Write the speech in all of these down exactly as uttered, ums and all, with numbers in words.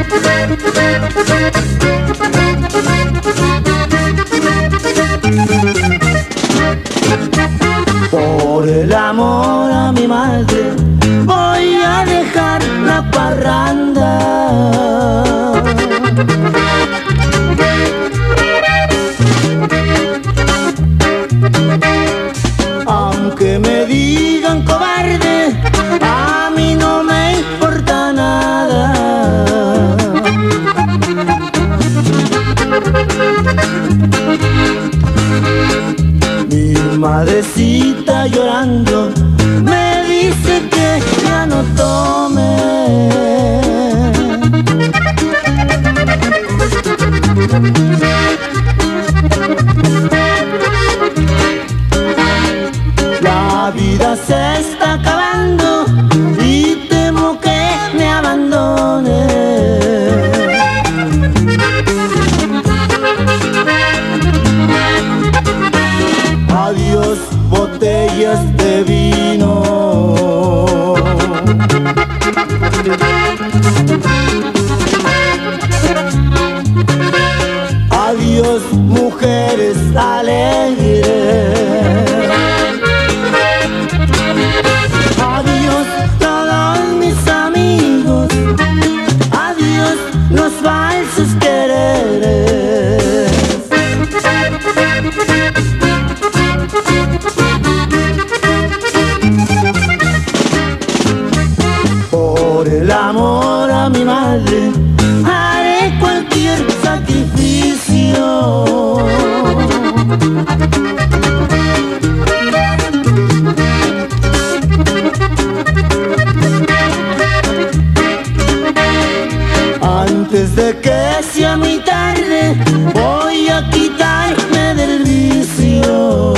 Por el amor a mi madre voy a dejar la parranda. Aunque me digan cobarde, a mí no me importa nada. Mi madrecita llorando me dice que ya no tome. La vida se está acabando y temo que me abandone. Adiós, botellas de vino. Adiós, mujeres alegres. Adiós, todos mis amigos. Adiós, los falsos quereres. Por el amor a mi madre haré cualquier sacrificio. Antes de que sea muy tarde voy a quitarme del vicio.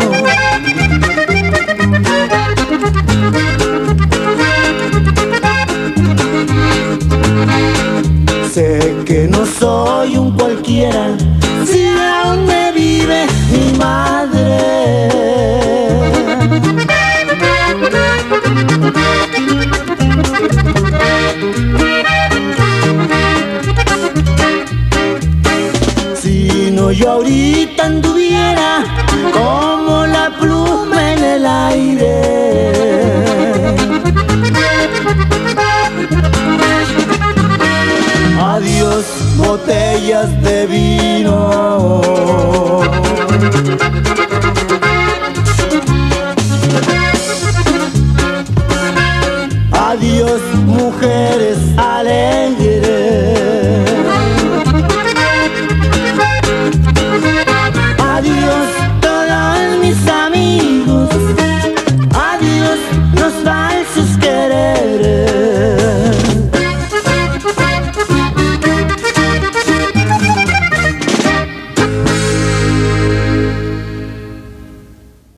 Sé que no soy un cualquiera si aún me vive mi madre. Si no yo ahorita anduviera como la pluma en el aire. Adiós, botellas de vino.